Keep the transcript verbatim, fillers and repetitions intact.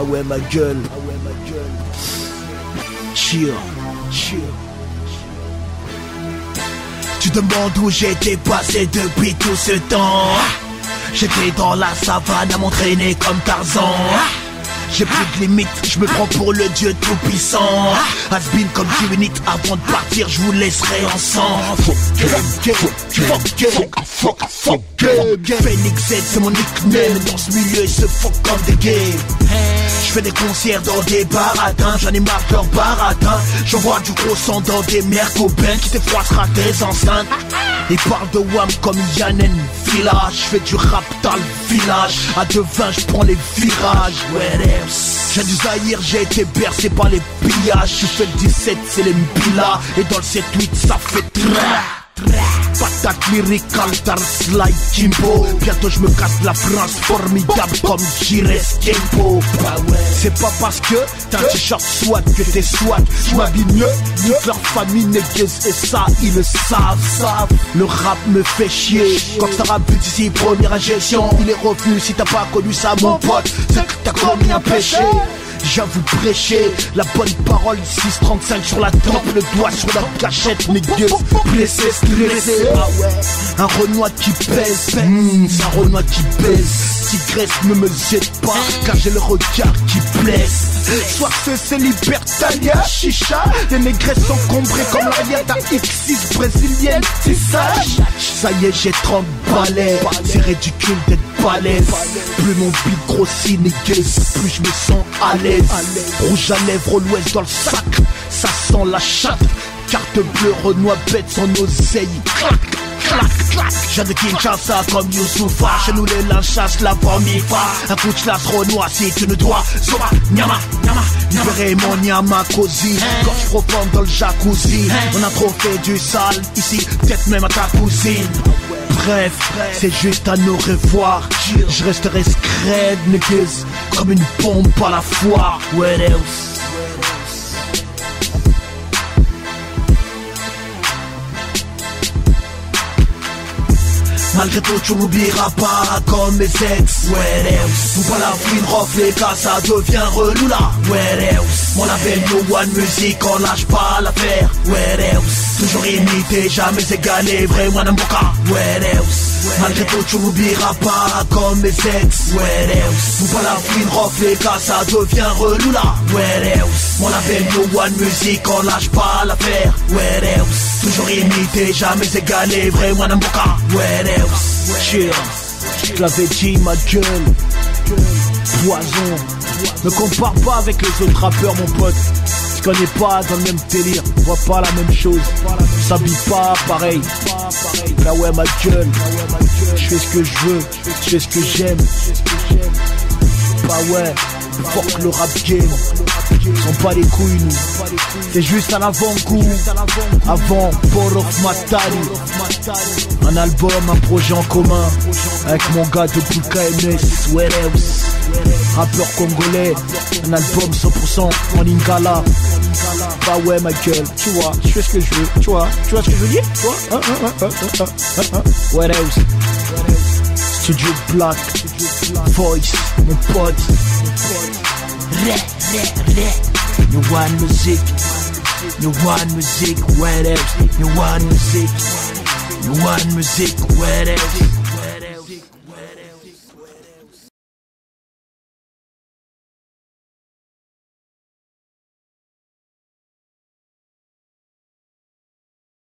Ah ouais ma gueule, ah ouais ma gueule. Chill, chill. Tu demandes où j'étais passé depuis tout ce temps. J'étais dans la savane à m'entraîner comme Tarzan. J'ai plus de limites, je me prends pour le dieu tout puissant. Has-been comme dix minutes avant de partir, je vous laisserai ensemble. Fuck game, fuck game, fuck fuck game. Phoenix Z c'est mon nickname, dans ce milieu se fuck comme des gays. Je fais des concerts dans des baratins, j'en ai marre de leur baratin. J'envoie du gros sang dans des mères copains qui t'effroissera tes enceintes. Ils parlent de Wham comme Yannen Village. Je fais du rap dans le village. À deux vingt je prends les virages. Ouais, j'ai du Zahir, j'ai été bercé par les pillages. Je fais le dix-sept, c'est les Mbila. Et dans le sept huit ça fait tra. Patate lyrical, Dar Slide Kimbo. Bientôt je me casse la France formidable comme Jires Kempo. C'est pas parce que t'as un t-shirt SWAT que t'es SWAT. Je m'habille mieux, toute leur famille négaise. Et ça ils le savent. Le rap me fait chier. Quand t'as rap ici, première injection. Il est revenu, si t'as pas connu ça mon pote, c'est que t'as commis un péché. J'avoue prêcher la bonne parole. Six trente-cinq sur la tempe, le doigt sur la cachette. Négueuse, blessé, stressé. Ah ouais, un Renoir qui pèse. Mmh, c'est un Renoir qui pèse. Tigresse ne me jette pas, car j'ai le regard qui blesse. Soit ce c'est Libertalia, chicha. Les négresses sont combrées comme l'arrière d'un X six brésilienne. C'est sage. Ça y est, j'ai trente balais. C'est ridicule d'être balèze. Plus mon beat grossit, négueuse, plus je me sens à l'aise. Rouge à lèvres, l'ouest dans le sac, ça sent la chatte. Carte bleue, Renoir bête sans oseille. Clac, clac, clac. J'ai de Kinshasa comme Youssoufa. Chez nous les lynches chassent la formifa. Un coup de classe Renoir si tu ne dois. Soma, nyama, nyama, libérer mon nyama cosy. Gorge profonde dans le jacuzzi. On a trop fait du sale ici, peut-être même à ta cousine. Bref, c'est juste à nous revoir. Je resterai scred, niggas, comme une bombe à la foire. What else? Malgré tout tu m'oublieras pas comme mes ex. What else? Vous pas la fine rough les gars, ça devient relou là. What else? Mon label No One Music, on lâche pas l'affaire. What else? Toujours imité, jamais égalé, vraiment un boca. What else? Malgré tout tu m'oublieras pas comme mes ex. What else? Vous pas la fine rough les gars, ça devient relou là. What else? Mon label No One Music, on lâche pas l'affaire. What else? Toujours imité, jamais égalé, vraiment un boca. What else? Chill, je te l'avais dit ma gueule. Poison, ne compare pas avec les autres rappeurs mon pote. Tu connais pas dans le même délire, on voit pas la même chose. On s'habille pas pareil. Là ouais ma gueule, je fais ce que je veux, je fais ce que j'aime. Bah ouais, fuck le rap game. Ils sont pas les couilles nous. C'est juste un avant-goût. Avant Port of Matari. Un album, un projet en commun avec mon gars de K M S. What else? Rappeur congolais. Un album cent pour cent en Lingala. Bah ouais ma gueule, tu vois, je fais ce que je veux, tu vois, tu vois ce que je veux dire, tu vois, hein, hein, hein, hein, hein, hein. What else? Studio Black, Voice, mon pote. Ré, ré, ré. New One Music, New One Music, what else? New One Music, New One Music, what else?